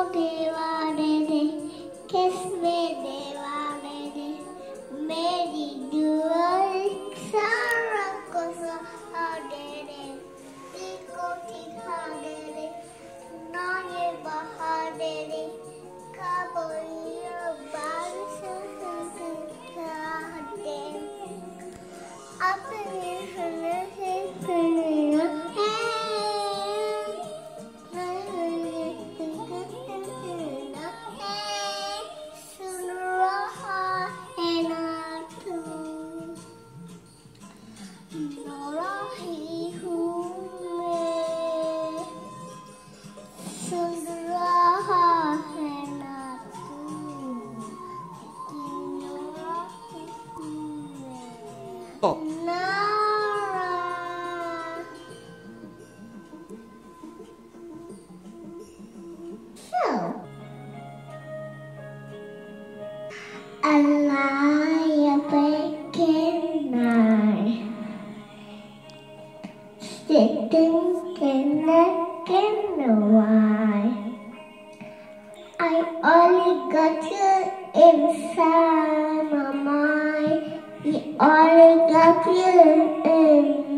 दीवाने रे किसमें दीवाने रे मेरी दुआएं सारा को सहारे रे को ठिकाने रे ना ये बहाने रे काबोलिया बारिश दे अपने हने से सुनिया Sitting in the wine. I only got you inside my mind. I only got you in